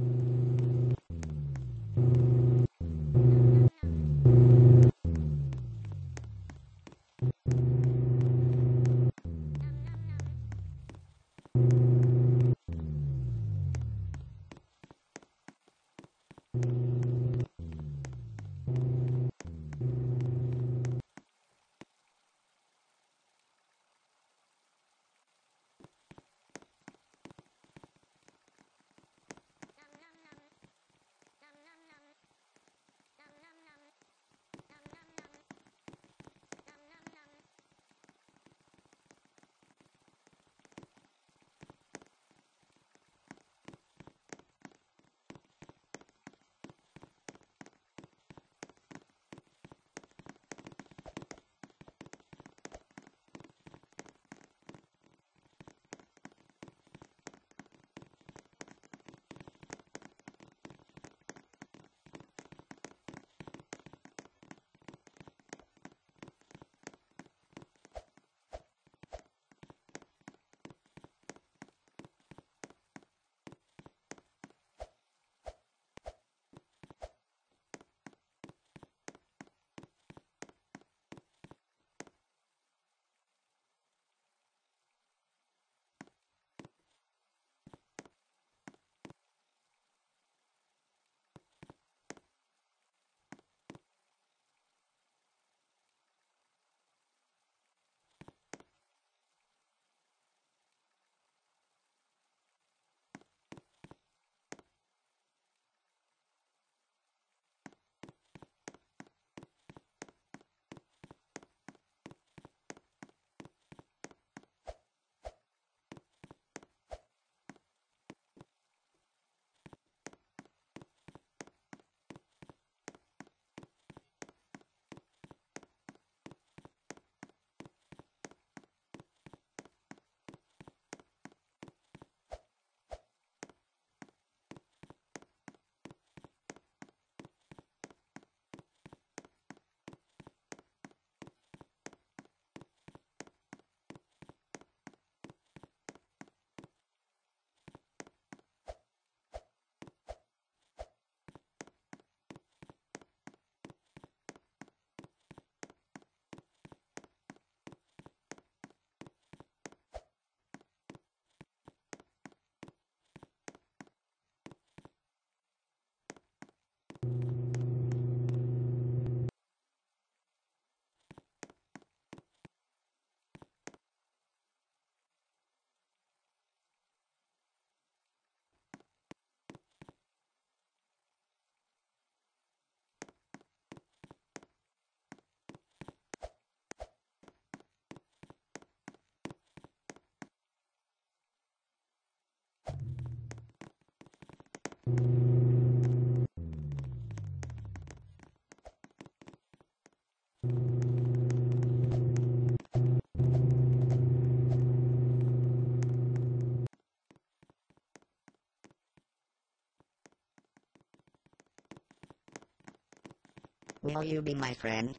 Will you be my friend?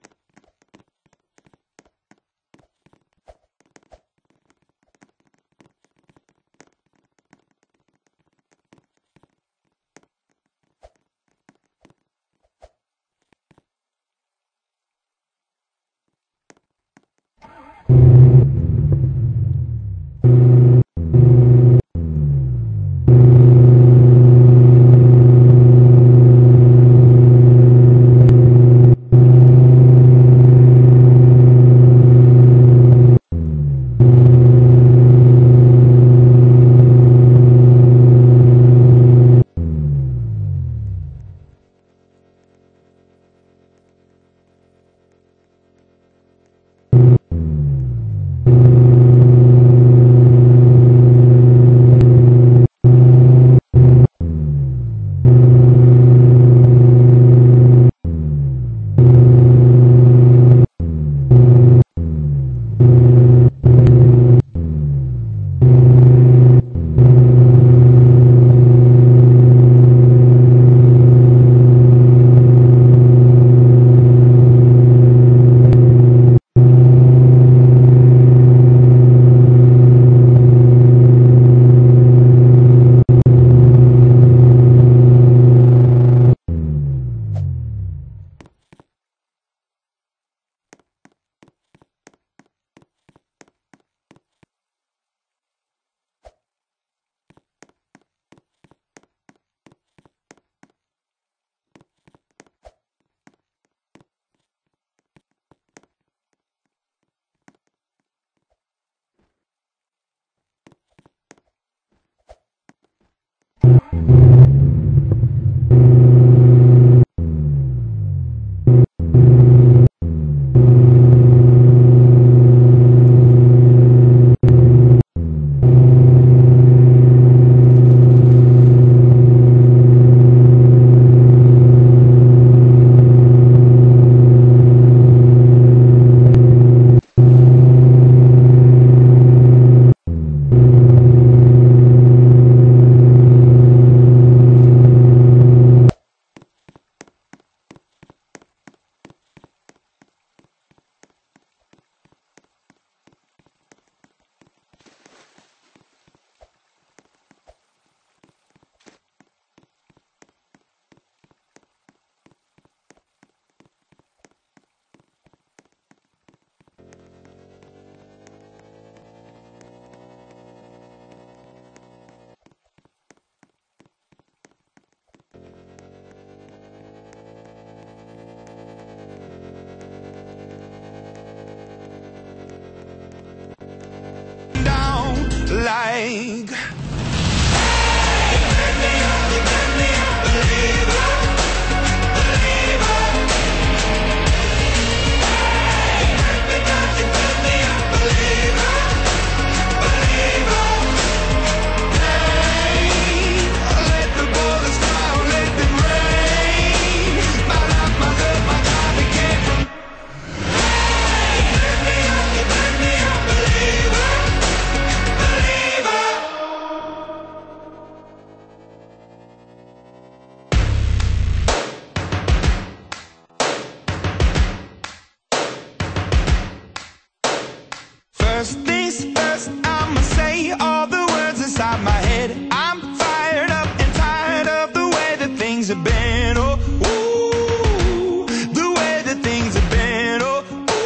First things first, I'ma say all the words inside my head. I'm fired up and tired of the way that things have been. Oh, ooh, the way that things have been. Oh,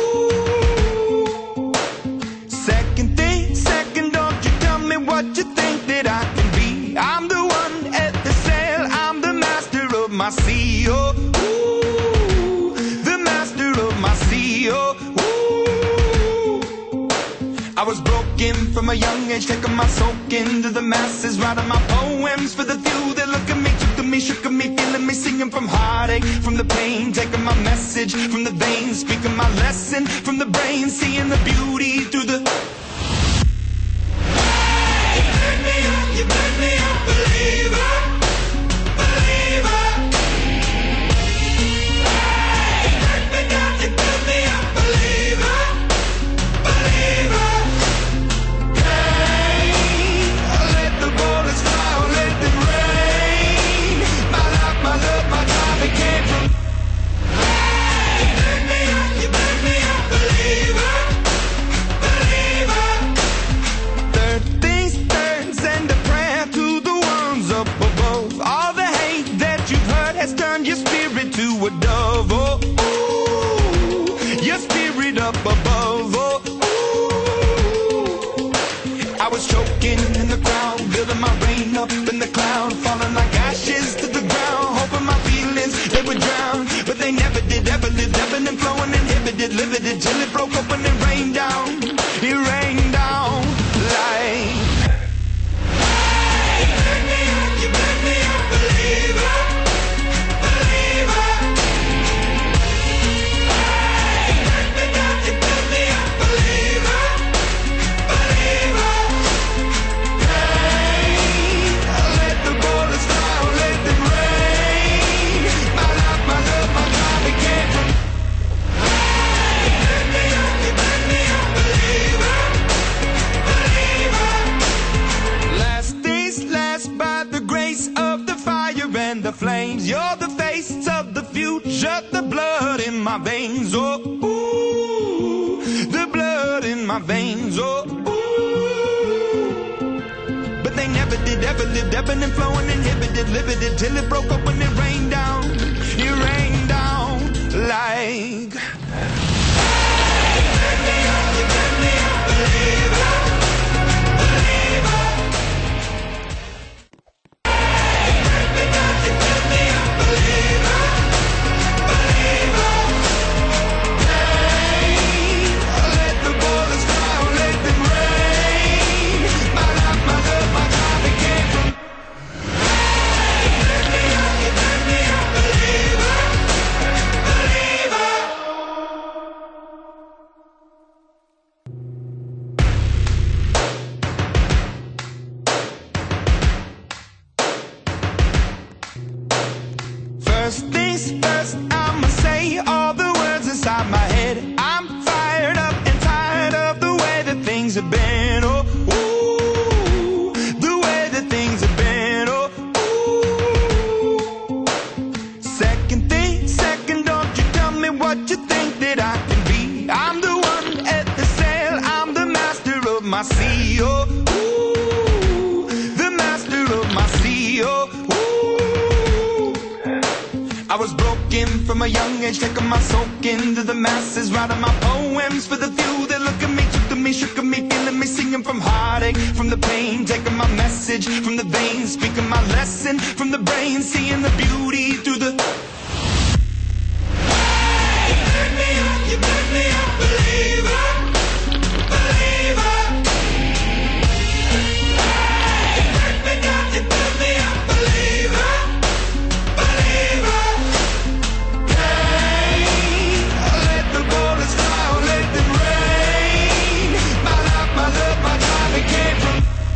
ooh. Second thing, second, don't you tell me what you think that I can be. I'm the one at the sail, I'm the master of my sea. Oh, ooh, the master of my sea. Oh, I was broken from a young age, taking my soak into the masses, writing my poems for the few that look at me, took to me, shook at me, feeling me, singing from heartache, from the pain, taking my message from the veins, speaking my lesson from the brain, seeing the beauty through the... Hey, you burn me up, you burn me up, believer, believer. Hey, you burn me down, you burn me up, believer, believer. Your spirit to a dove, oh, ooh, your spirit up above, oh, ooh. I was choking in the crowd, building my rain up in the cloud, falling like ashes to the ground, hoping my feelings, they would drown, but they never did, ever lived, ebbing and flowing, inhibited, limited, till it broke open and rained down, it rained down like... Hey, you burn me up, you burn me up, believer. The flames, you're the face of the future, the blood in my veins, oh, ooh, the blood in my veins, oh, ooh. But they never did, ever lived, ebbing and flowing, inhibited, limited, till it broke up when it rained down like... Hey, you burn me up, you burn me up, believer, believer. First things first, I'ma say all the words inside my head. I'm fired up and tired of the way that things have been. Oh, ooh, the way that things have been. Oh, ooh. Second thing, second, don't you tell me what you think that I can be. I'm the one at the sail, I'm the master of my sea. Oh, ooh, the master of my sea. Oh, ooh. I was broken from a young age, taking my soak into the masses, writing my poems for the few that look at me, took to me, shook at me, feeling me, singing from heartache, from the pain, taking my message from the veins, speaking my lesson from the brain, seeing the beauty through the... Hey, you burn me up, you burn me up, believer, believer. Hey, you burn me down, you burn me up, believer, believer.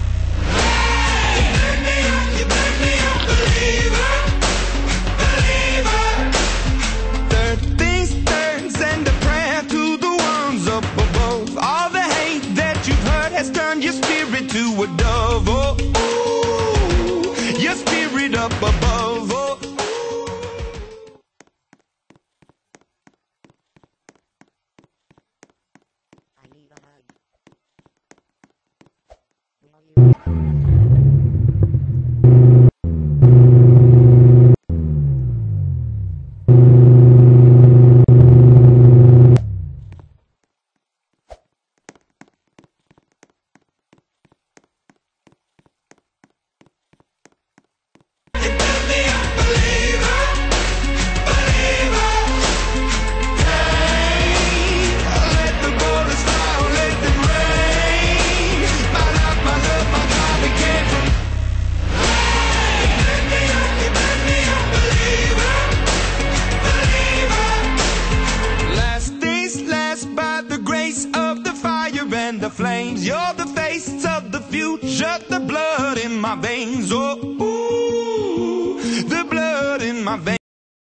Came from... Hey, you burn me up, you burn me up, believer, believer. my veins. Oh,